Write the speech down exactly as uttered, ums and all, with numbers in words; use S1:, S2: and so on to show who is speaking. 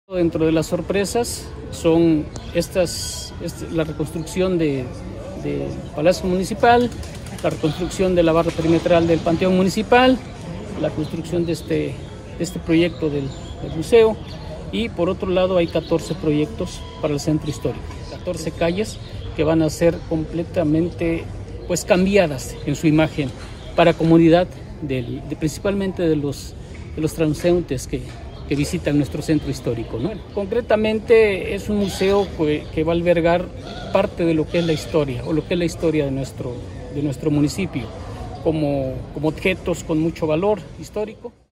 S1: Dentro de las sorpresas son estas, este, la reconstrucción del de Palacio Municipal, la reconstrucción de la barra perimetral del Panteón Municipal, la construcción de este, de este proyecto del, del museo, y por otro lado hay catorce proyectos para el centro histórico, catorce calles que van a ser completamente pues, cambiadas en su imagen para comodidad del, de, principalmente de los, de los transeúntes que que visitan nuestro centro histórico, ¿no? Concretamente es un museo que, que va a albergar parte de lo que es la historia o lo que es la historia de nuestro, de nuestro municipio, como, como objetos con mucho valor histórico.